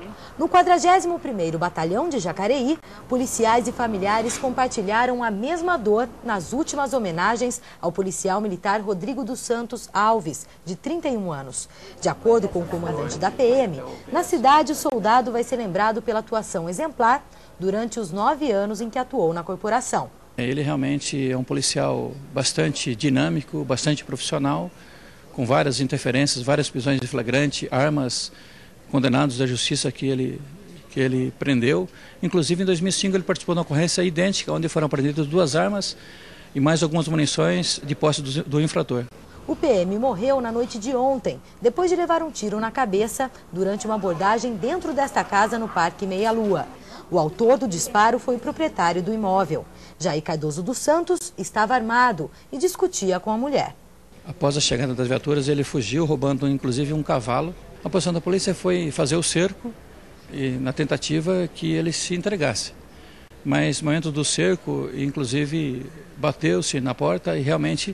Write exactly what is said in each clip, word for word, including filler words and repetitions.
No quadragésimo primeiro Batalhão de Jacareí, policiais e familiares compartilharam a mesma dor nas últimas homenagens ao policial militar Rodrigo dos Santos Alves, de trinta e um anos. De acordo com o comandante da P M, na cidade o soldado vai ser lembrado pela atuação exemplar durante os nove anos em que atuou na corporação. Ele realmente é um policial bastante dinâmico, bastante profissional, com várias interferências, várias prisões de flagrante, armas, condenados da justiça que ele, que ele prendeu. Inclusive, em dois mil e cinco, ele participou de uma ocorrência idêntica, onde foram apreendidas duas armas e mais algumas munições de posse do, do infrator. O P M morreu na noite de ontem, depois de levar um tiro na cabeça durante uma abordagem dentro desta casa no Parque Meia Lua. O autor do disparo foi o proprietário do imóvel. Jair Cardoso dos Santos estava armado e discutia com a mulher. Após a chegada das viaturas, ele fugiu, roubando inclusive um cavalo. A posição da polícia foi fazer o cerco, e, na tentativa que ele se entregasse. Mas no momento do cerco, inclusive, bateu-se na porta e realmente,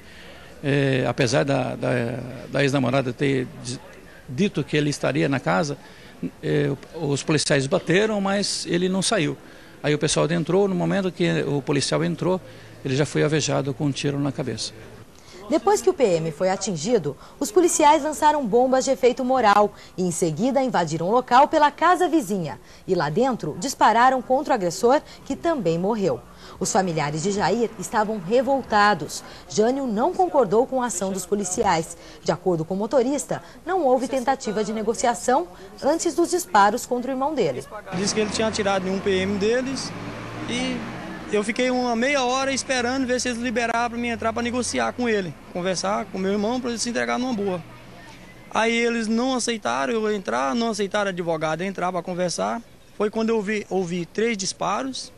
é, apesar da, da, da ex-namorada ter dito que ele estaria na casa, é, os policiais bateram, mas ele não saiu. Aí o pessoal entrou, no momento que o policial entrou, ele já foi alvejado com um tiro na cabeça. Depois que o P M foi atingido, os policiais lançaram bombas de efeito moral e em seguida invadiram o local pela casa vizinha. E lá dentro dispararam contra o agressor, que também morreu. Os familiares de Jair estavam revoltados. Jânio não concordou com a ação dos policiais. De acordo com o motorista, não houve tentativa de negociação antes dos disparos contra o irmão dele. Disse que ele tinha atirado em um P M deles e eu fiquei uma meia hora esperando ver se eles liberaram para mim entrar para negociar com ele, conversar com meu irmão para ele se entregar numa boa. Aí eles não aceitaram eu entrar, não aceitaram advogado entrar para conversar. Foi quando eu ouvi, ouvi três disparos.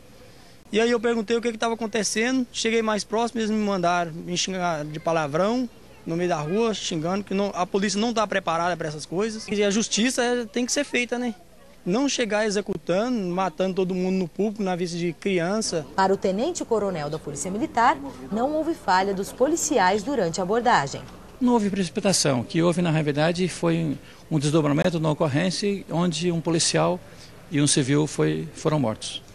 E aí eu perguntei o que estava acontecendo, cheguei mais próximo, eles me mandaram me xingar de palavrão no meio da rua, xingando que não, a polícia não está preparada para essas coisas. E a justiça tem que ser feita, né? Não chegar executando, matando todo mundo no público, na vista de criança. Para o tenente-coronel da Polícia Militar, não houve falha dos policiais durante a abordagem. Não houve precipitação. O que houve, na realidade, foi um desdobramento de uma ocorrência onde um policial e um civil foi, foram mortos.